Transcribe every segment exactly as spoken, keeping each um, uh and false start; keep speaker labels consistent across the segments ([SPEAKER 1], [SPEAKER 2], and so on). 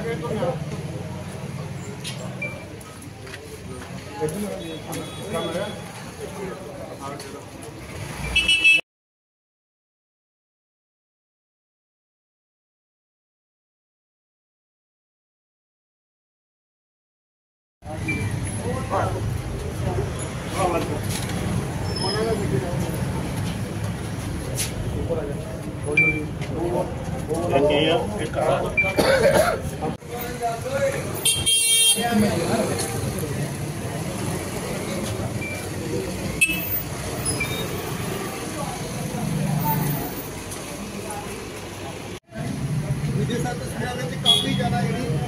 [SPEAKER 1] काफी ज्यादा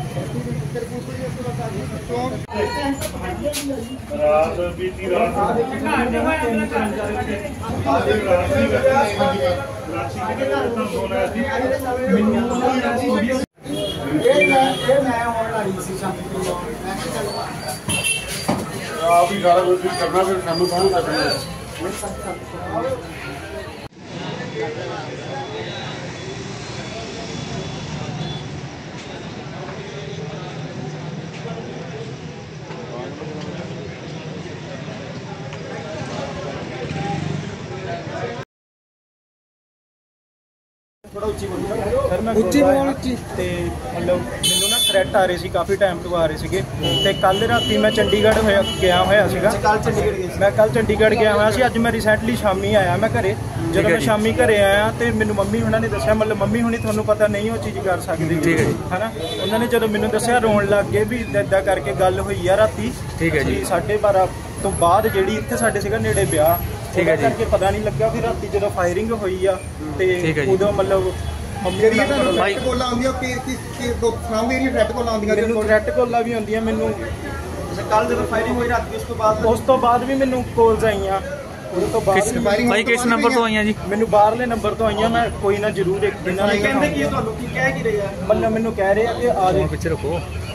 [SPEAKER 1] रात बीती रात आप ही सारा कुछ करना फिर सानू कौन करना
[SPEAKER 2] सर मैं ਉੱਚੀ ਬੋਲ ਉੱਚੀ ਤੇ ਮਤਲਬ ਮੈਨੂੰ ਨਾ ਥ੍ਰੈਟ ਆ ਰਹੇ ਸੀ ਕਾਫੀ ਟਾਈਮ ਤੋਂ ਆ ਰਹੇ ਸੀਗੇ ਤੇ ਕੱਲ ਰਾਤੀ ਮੈਂ ਚੰਡੀਗੜ੍ਹ ਹੋਇਆ ਗਿਆ ਹੋਇਆ ਸੀਗਾ ਕੱਲ ਚੰਡੀਗੜ੍ਹ ਗਿਆ ਮੈਂ ਕੱਲ ਚੰਡੀਗੜ੍ਹ ਗਿਆ ਹੋਇਆ ਸੀ ਅੱਜ ਮੈਂ ਰੀਸੈਂਟਲੀ ਸ਼ਾਮੀ ਆਇਆ ਮੈਂ ਘਰੇ ਜਦੋਂ ਮੈਂ ਸ਼ਾਮੀ ਘਰੇ ਆਇਆ ਤੇ ਮੈਨੂੰ ਮੰਮੀ ਉਹਨਾਂ ਨੇ ਦੱਸਿਆ ਮਤਲਬ ਮੰਮੀ ਹੁਣੀ ਤੁਹਾਨੂੰ ਪਤਾ ਨਹੀਂ ਉਹ ਚੀਜ਼ ਕਰ ਸਕਦੀ ਠੀਕ ਹੈ ਜੀ ਹਨਾ ਉਹਨਾਂ ਨੇ ਜਦੋਂ ਮੈਨੂੰ ਦੱਸਿਆ ਰੋਣ ਲੱਗ ਗਏ ਵੀ ਇੱਦਾਂ ਕਰਕੇ ਗੱਲ ਹੋਈ ਆ ਰਾਤੀ ਠੀਕ ਹੈ ਜੀ ਸਾਢੇ ਬਾਰਾਂ ਤੋਂ ਬਾਅਦ ਜਿਹੜੀ ਇੱਥੇ ਸਾਡੇ ਸੀਗਾ ਨੇੜੇ ਵਿਆਹ ठीक है जी करके पता नहीं लगा फिर रात जो फायरिंग हुई आ ते उदों मतलब थ्रैट कॉलां भी आउंदियां मैनूं कल जो फायरिंग हुई रात उस तो बाद उस तो बाद भी मैनूं कॉल्स आईयां उस तो बाद भाई किस नंबर तो आईयां जी मैनूं बाहरले नंबर तो आईयां मैं कोई ना जरूर एक दिन कहंदे की तुहानूं की कह की रहे आ मतलब मैनूं कह रहे आ कि आ जाओ पिछे रखो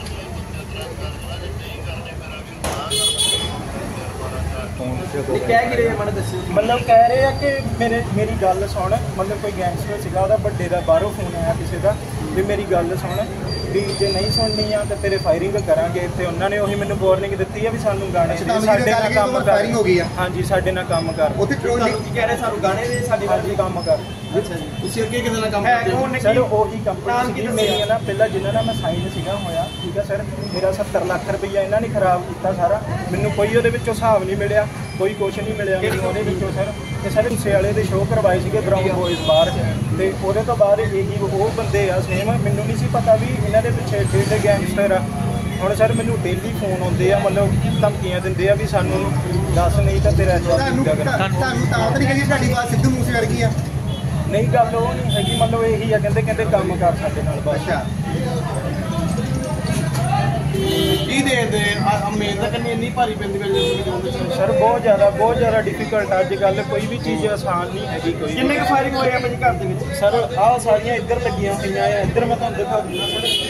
[SPEAKER 2] मतलब कह रहे हैं कि मेरे मेरी गल सुन मतलब कोई गैंगस्टर सीगा ओहदा बड्डे दा बाहरों फोन आया किसी का भी मेरी गल सुन भी जे नहीं सुननी आ तो तेरे फायरिंग करांगे ते उन्होंने ਉਹੀ ਮੈਨੂੰ ਵਾਰनिंग ਦਿੱਤੀ ਆ ਵੀ ਸਾਨੂੰ ਗਾਣੇ ਸਾਡੇ ਨਾਲ ਕੰਮ ਕਰ ਹੋ ਗਈ ਆ ਹਾਂਜੀ ਸਾਡੇ ਨਾਲ ਕੰਮ ਕਰ ਉੱਥੇ ਕੀ ਕਹਿ ਰਹੇ ਸਾਨੂੰ ਗਾਣੇ ਦੇ ਸਾਡੇ ਨਾਲ ਕੰਮ ਕਰ ਅੱਛਾ ਜੀ ਤੁਸੀਂ ਅੱਗੇ ਕਿਹਦੇ ਨਾਲ ਕੰਮ ਕਰਦੇ ਹੋ ਸਰ ਉਹੀ ਕੰਪਨੀ ਸੀ ਮੇਰੀ ਨਾ ਪਹਿਲਾਂ ਜਿਨ੍ਹਾਂ ਨਾਲ ਮੈਂ ਸਾਈਨ ਸੀਗਾ ਹੋਇਆ ਠੀਕ ਆ ਸਰ ਮੇਰਾ ਸੱਤਰ ਲੱਖ ਰੁਪਈਆ ਇਹਨਾਂ ਨੇ ਖਰਾਬ ਕੀਤਾ ਸਾਰਾ ਮੈਨੂੰ ਕੋਈ ਉਹਦੇ ਵਿੱਚੋਂ ਹਿਸਾਬ ਨਹੀਂ ਮਿਲਿਆ ਕੋਈ ਕੁਛ ਨਹੀਂ ਮਿਲਿਆ ਮੈਨੂੰ ਉਹਦੇ ਵਿੱਚੋਂ ਸਰ ਤੇ ਸਾਰੇ ਹਿੱਸੇ ਵਾਲੇ ਦੇ ਸ਼ੋਅ ਕਰਵਾਏ ਸੀਗੇ ਗਰਾਊਂਡ ਬੋਇਜ਼ ਬਾਹਰ ਤੇ ਉਹਦੇ ਤੋਂ ਬਾਅਦ ਇਹੀ ਉਹ ਬੰਦੇ ਆ ਸੇਮ ਮੈਨੂੰ ਨਹੀਂ ਸੀ ਪਤਾ ਵੀ ਇਹਨਾਂ ਦੇ ਪਿੱਛੇ ਜਿਹੜੇ ਗੈਂਗਸਟਰ ਆ ਹੁਣ ਸਰ ਮੈਨੂੰ ਡੇਲੀ ਫੋਨ ਆਉਂਦੇ ਆ ਮਤਲਬ ਧਮਕੀਆਂ ਦਿੰਦੇ ਆ ਵੀ ਸਾਨੂੰ ਦੱਸ ਨਹੀਂ ਤਾਂ ਤੇਰਾ ਤੁਹਾਨੂੰ ਤੁਹਾਨੂੰ ਤਾਂ ਤਰੀਕੇ ਦੀ ਤੁਹਾਡੀ ਬਾਤ ਸਿੱਧੂ ਮੂਸੇ ਵਰਗੀ ਆ ਨਹੀਂ ਗੱਲ ਉਹ ਨਹੀਂ ਹੈਗੀ ਮਤਲਬ ਇਹੀ ਆ ਕਹਿੰਦੇ ਕਹਿੰਦੇ ਕੰਮ ਕਰ ਸਾਡੇ ਨਾਲ ਬਸ ਕੀ ਦੇ ਦੇ ਉਮੀਦ ਤਾਂ ਕਰਨੀ ਇੰਨੀ ਭਾਰੀ ਪੈਂਦੀ ਹੈ ਸਰ ਬਹੁਤ ਜ਼ਿਆਦਾ ਬਹੁਤ ਜ਼ਿਆਦਾ ਡਿਫਿਕਲਟ ਅੱਜ ਕੱਲ ਕੋਈ ਵੀ ਚੀਜ਼ ਆਸਾਨ ਨਹੀਂ ਹੈਗੀ ਕੋਈ ਕਿੰਨੇ ਕੁ ਫਾਇਰਿੰਗ ਹੋਏ ਆ ਮੇਰੇ ਘਰ ਦੇ ਵਿੱਚ ਸਰ ਆਹ ਸਾਰੀਆਂ ਇੱਧਰ ਲੱਗੀਆਂ ਹੋਈਆਂ ਆ ਇੱਧਰ ਮੈਂ ਤੁਹਾਨੂੰ ਦਿਖਾ ਦਿੰਦਾ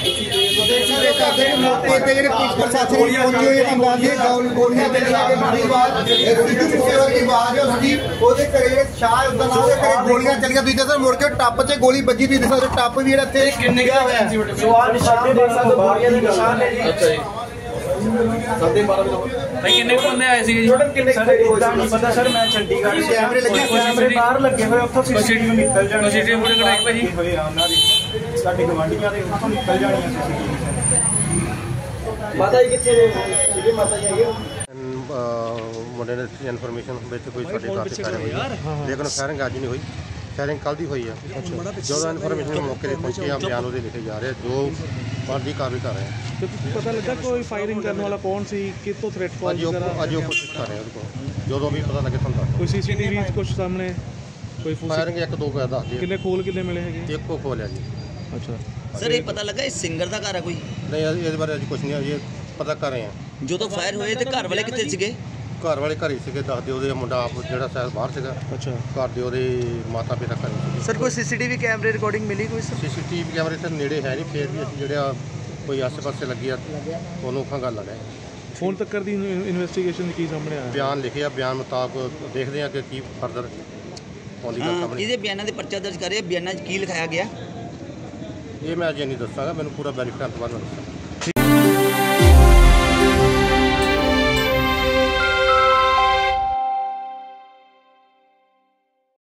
[SPEAKER 2] ਸਰ ਜਿਹੜੇ ਪੁਲਿਸ ਪ੍ਰਸ਼ਾਸਨ ਦੀ ਪਹੁੰਚੀ ਹੋਈ ਹੈ ਅੰਦਾਜ਼ੇ ਗੋਲੀਆਂ ਦੇ ਲਾ ਕੇ ਮਾਰੀ ਬਾਤ ਸਿੱਧੂ ਮੂਸੇਵਾਲੇ ਦੀ ਆਵਾਜ਼ ਹੈ ਸਾਡੀ ਉਹਦੇ ਘਰੇ ਸ਼ਾਹ ਉਦਾਂ ਨਾਲ ਉਹਦੇ ਘਰੇ ਗੋਲੀਆਂ ਚੱਲੀਆਂ ਵੀ ਸਰ ਮੁੜ ਕੇ ਟੱਪ 'ਚ ਗੋਲੀ ਵੱਜੀ ਵੀ ਸਰ ਟੱਪ ਵੀ ਜਿਹੜਾ ਇੱਥੇ ਕਿੰਨੇ ਗਿਆ ਹੋਇਆ ਸਵਾਲ ਨਿਸ਼ਾਨ ਦੇਖ ਸਕਦੇ ਗੋਲੀਆਂ ਦੇ ਨਿਸ਼ਾਨ ਨੇ ਜੀ साढ़े बारह भाई किन्ने बंदे आए सी टोटल किन्ने इतना नहीं पता सर मैं चंडीगढ़ कैमरे लगे कैमरे बाहर लगे हुए उत्थों सीसीटीवी निकल जाने सीसीटीवी पूरे कढ़ाई भाई होए आ उन्हां दी साडे गवांढीਆਂ ਦੇ ਉੱਥੋਂ ਨਿਕਲ ਜਾਣੀਆਂ ਸੀਸੀटीवी ਮਾਤਾ ਜੀ ਕਿੱਥੇ ਨੇ ਸੀਗੇ ਮਾਤਾ ਜੀ ਆਏ ਮੁੰਡੇ ਨੇ ਇਨਫੋਰਮੇਸ਼ਨ ਵਿੱਚ ਕੋਈ ਸਾਡੇ ਘਰ ਤੇ ਫਾਇਰਿੰਗ ਹੋਈ ਲੇਕਿਨ ਫਾਇਰਿੰਗ ਅੱਜ ਨਹੀਂ ਹੋਈ ਫਾਇਰਿੰਗ ਕੱਲ ਦੀ ਹੋਈ ਆ ਜਦੋਂ ਇਨਫੋਰਮੇਸ਼ਨ ਮੌਕੇ ਤੇ ਪਹੁੰਚੇ ਆ ਬਿਆਨ ਉਹਦੇ ਲਿਖੇ ਜਾ ਰਹੇ ਜੋ ਬਾਦੀ ਕਾਰਵਾਈ ਕਰ ਰਹੇ ਆ ਤੇ ਪਤਾ ਲੱਗਾ ਕੋਈ ਫਾਇਰਿੰਗ ਕਰਨ ਵਾਲਾ ਕੌਣ ਸੀ ਕਿੱਥੋਂ ਥ੍ਰੈਟ ਕਾਲ ਵਗੈਰਾ ਅੱਜ ਉਹ ਕੋਸ਼ਿਸ਼ ਕਰ ਰਹੇ ਆ ਉਹਦੇ ਕੋਲ ਜਦੋਂ ਵੀ ਪਤਾ ਲੱਗੇ ਤੁਹਾਨੂੰ ਦੱਸ ਕੋਈ ਸੀਸੀਟੀਵੀ ਕੁਝ ਸਾਹਮਣੇ ਕੋਈ ਫਾਇਰਿੰਗ ਇੱਕ ਦੋ ਕੋਈ ਦੱਸ ਦੇ ਕਿੰਨੇ ਖੋਲ ਕਿੰਨੇ ਮਿਲੇ ਹੈਗੇ ਇੱਕੋ ਖੋਲਿਆ ਜੀ ਅੱਛਾ ਸਰ ਇਹ ਪਤਾ ਲੱਗਾ ਇਹ ਸਿੰਗਰ ਦਾ ਘਰ ਆ ਕੋਈ ਨਹੀਂ ਇਹਦੇ ਬਾਰੇ ਅੱਜ ਕੁਝ ਨਹੀਂ ਅਜੇ ਪਤਾ ਕਰ ਰਹੇ ਆ ਜਦੋਂ ਫਾਇਰ ਹੋਏ ਤੇ ਘਰ ਵਾਲੇ ਕਿੱਥੇ ਸੀਗੇ ਘਰ ਵਾਲੇ ਘਰ ਹੀ ਸੀਗੇ ਦੱਸਦੇ ਉਹਦੇ ਮੁੰਡਾ ਆਪ ਜਿਹੜਾ ਸ਼ਾਇਦ ਬਾਹਰ ਸੀਗਾ ਅੱਛਾ ਘਰ ਦੇ ਉਹਦੇ ਮਾਤਾ ਪਿਤਾ ਘਰ ਸੀਗੇ ਸਰ ਕੋਈ ਸੀਸੀਟੀਵੀ ਕੈਮਰੇ ਰਿਕਾਰਡਿੰਗ ਮਿਲੀ ਕੋਈ ਸੀਸੀਟੀਵੀ ਕੈਮਰੇ ਤੇ ਨੇੜੇ ਹੈ ਨਹੀਂ ਫੇਰ ਵੀ ਅਸੀਂ ਜਿਹੜਾ ਕੋਈ ਆਸੇ ਪਾਸੇ ਲੱਗੀ ਆ ਉਹਨੂੰ ਅੱਖਾਂ ਗੱਲ ਲਗਾਏ ਹੁਣ ਤੱਕ ਦੀ ਇਨਵੈਸਟੀਗੇਸ਼ਨ ਕੀ ਸਾਹਮਣੇ ਆਇਆ ਬਿਆਨ ਲਿਖਿਆ ਬਿਆਨ ਮੁਤਾਬਕ ਦੇਖਦੇ ਆ ਕਿ ਕੀ ਫਰਦਰ ਆਉਂਦੀ ਗੱਲ ਸਾਹਮਣੇ ਇਹਦੇ ਬਿਆਨਾਂ ਦੇ ਪਰਚਾ ਦਰਜ ਕਰਿਆ ਬਿਆਨਾਂ 'ਚ ਕੀ ਲਿਖਾਇਆ ਗਿਆ
[SPEAKER 3] ਇਹ ਮੈਂ ਅਜੇ ਨਹੀਂ ਦੱਸਾਂਗਾ, ਮੈਨੂੰ ਪੂਰਾ ਵੈਰੀਫਾਈ ਕਰਨ ਤੋਂ ਬਾਅਦ ਮੈਂ ਦੱਸਾਂਗਾ।